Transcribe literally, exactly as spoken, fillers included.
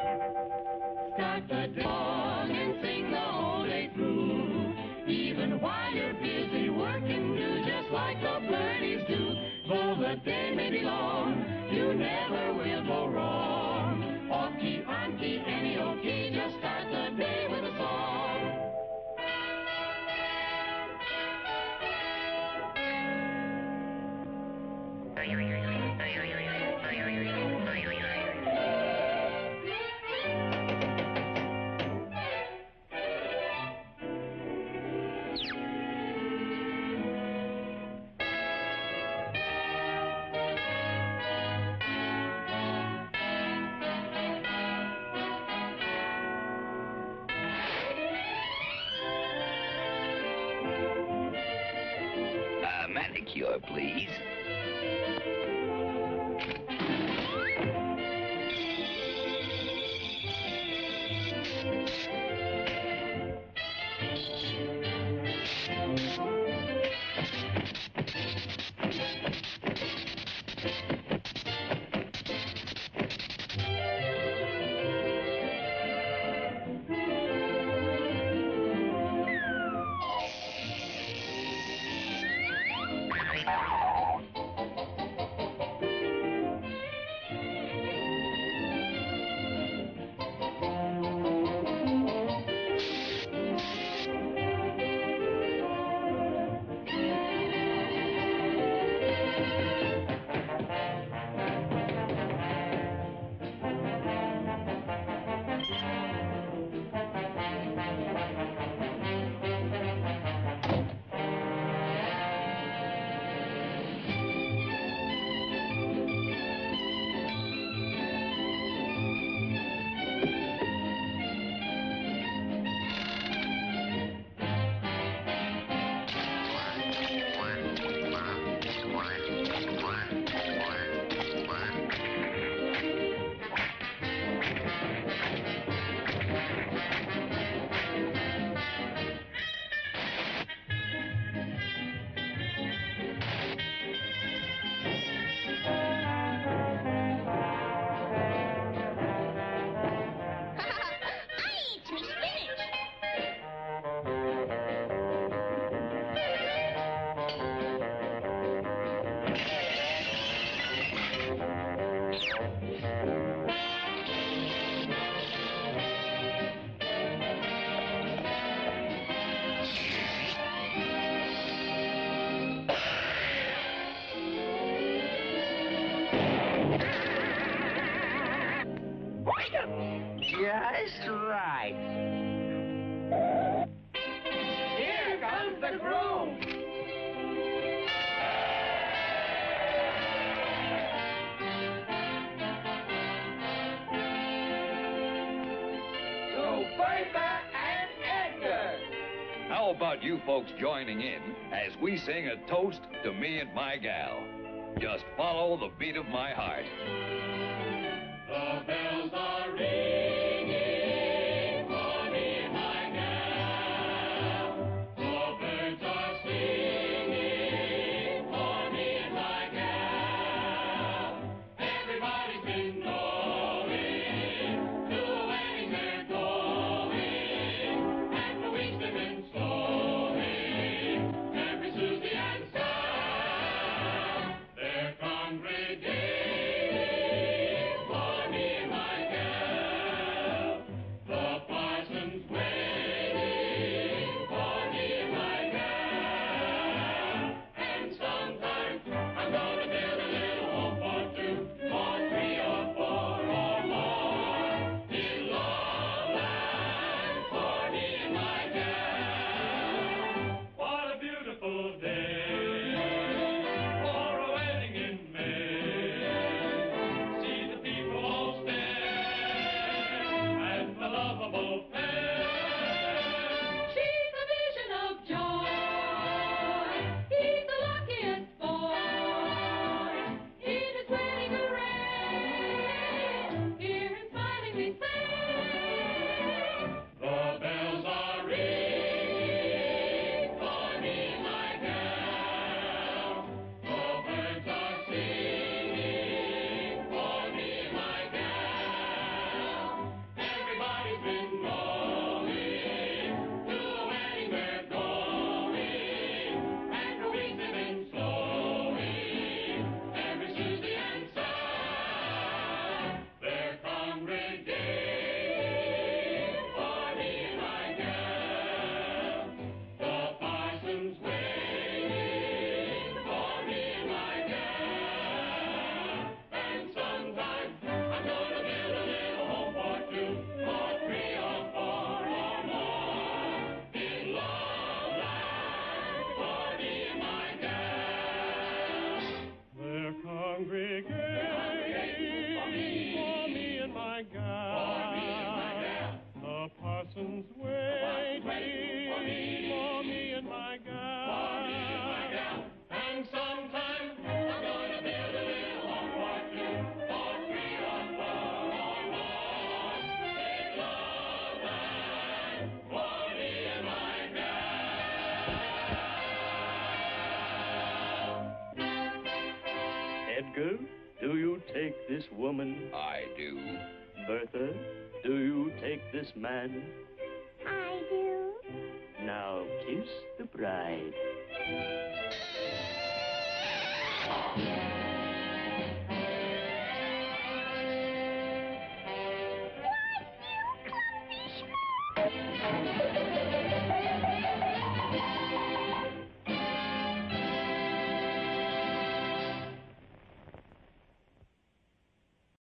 Start the song and sing the whole day through. Even while you're busy working, do just like the birdies do. Though the day may be long, you never will go wrong. Off key, on key, any old key, just start the day with a song. A manicure, please. Just right. Here comes the groom. To Bertha and Edgar. How about you folks joining in as we sing a toast to me and my gal? Just follow the beat of my heart. The bells are ringing for me and my gal. The birds are singing for me and my gal. Everybody's been knowing to a wedding they're going, and for weeks they've been sewing every Susie and Sam. They're congregating Edgar, do you take this woman? I do. Bertha, do you take this man? I do. Now kiss the bride.